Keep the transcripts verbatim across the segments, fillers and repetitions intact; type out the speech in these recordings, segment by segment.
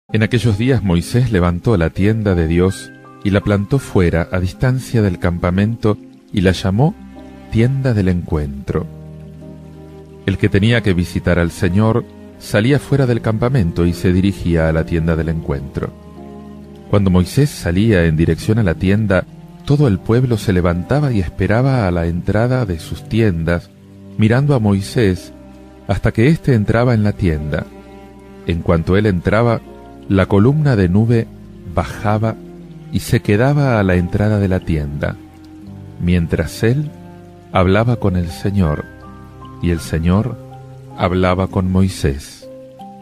En aquellos días Moisés levantó la tienda de Dios y la plantó fuera, a distancia del campamento, y la llamó tienda del encuentro. El que tenía que visitar al Señor salía fuera del campamento y se dirigía a la tienda del encuentro. Cuando Moisés salía en dirección a la tienda, todo el pueblo se levantaba y esperaba a la entrada de sus tiendas, mirando a Moisés hasta que éste entraba en la tienda. En cuanto él entraba, la columna de nube bajaba y se quedaba a la entrada de la tienda, mientras él hablaba con el Señor, y el Señor hablaba con Moisés.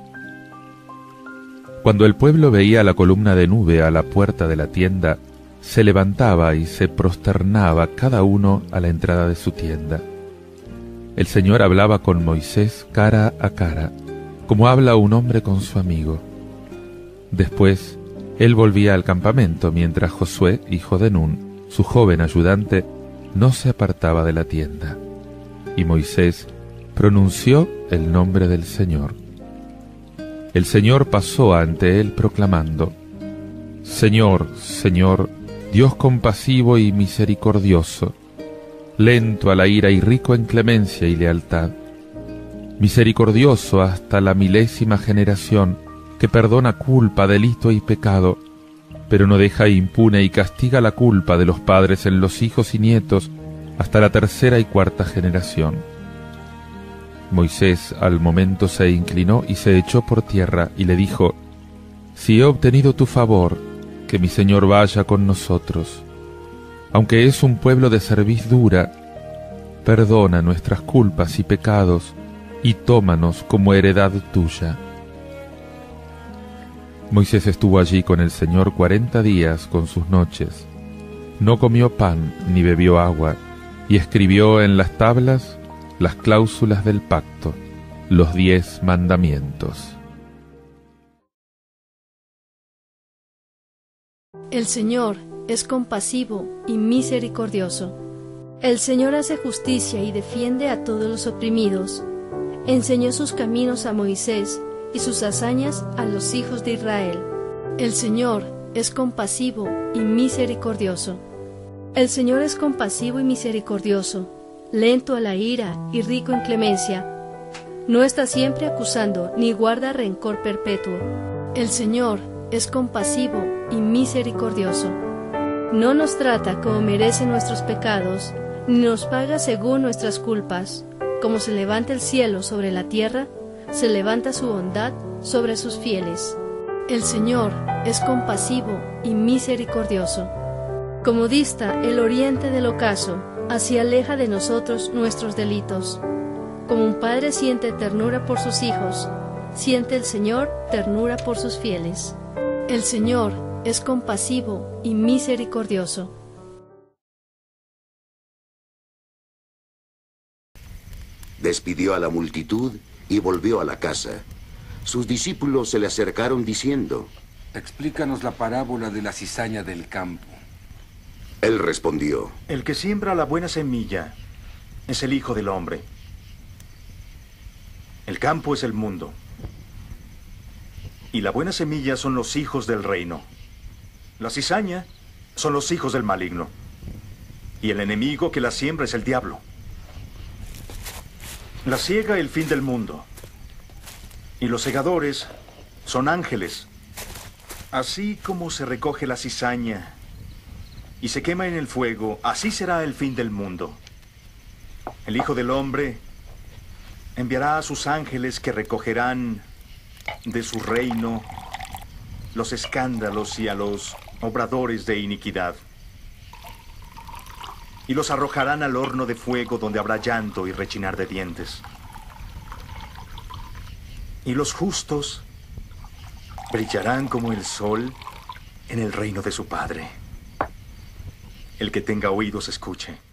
Cuando el pueblo veía la columna de nube a la puerta de la tienda, se levantaba y se prosternaba cada uno a la entrada de su tienda. El Señor hablaba con Moisés cara a cara, como habla un hombre con su amigo. Después, él volvía al campamento, mientras Josué, hijo de Nun, su joven ayudante, no se apartaba de la tienda. Y Moisés pronunció el nombre del Señor. El Señor pasó ante él proclamando: Señor, Señor, Dios compasivo y misericordioso, lento a la ira y rico en clemencia y lealtad, misericordioso hasta la milésima generación, que perdona culpa, delito y pecado, pero no deja impune y castiga la culpa de los padres en los hijos y nietos hasta la tercera y cuarta generación. Moisés al momento se inclinó y se echó por tierra y le dijo: Si he obtenido tu favor, que mi Señor vaya con nosotros. Aunque es un pueblo de cerviz dura, perdona nuestras culpas y pecados y tómanos como heredad tuya. Moisés estuvo allí con el Señor cuarenta días con sus noches. No comió pan ni bebió agua, y escribió en las tablas las cláusulas del pacto, los diez mandamientos. El Señor es compasivo y misericordioso. El Señor hace justicia y defiende a todos los oprimidos. Enseñó sus caminos a Moisés y sus hazañas a los hijos de Israel. El Señor es compasivo y misericordioso. El Señor es compasivo y misericordioso, lento a la ira y rico en clemencia. No está siempre acusando ni guarda rencor perpetuo. El Señor es compasivo y misericordioso. No nos trata como merecen nuestros pecados, ni nos paga según nuestras culpas. Como se levanta el cielo sobre la tierra, se levanta su bondad sobre sus fieles. El Señor es compasivo y misericordioso. Como dista el oriente del ocaso, así aleja de nosotros nuestros delitos. Como un padre siente ternura por sus hijos, siente el Señor ternura por sus fieles. El Señor es compasivo y misericordioso. Despidió a la multitud y volvió a la casa. Sus discípulos se le acercaron diciendo: Explícanos la parábola de la cizaña del campo. Él respondió: El que siembra la buena semilla es el Hijo del Hombre. El campo es el mundo, y la buena semilla son los hijos del reino. La cizaña son los hijos del maligno, y el enemigo que la siembra es el diablo. La siega el fin del mundo, y los segadores son ángeles. Así como se recoge la cizaña y se quema en el fuego, así será el fin del mundo. El Hijo del Hombre enviará a sus ángeles que recogerán de su reino los escándalos y a los obradores de iniquidad, y los arrojarán al horno de fuego, donde habrá llanto y rechinar de dientes. Y los justos brillarán como el sol en el reino de su Padre. El que tenga oídos, escuche.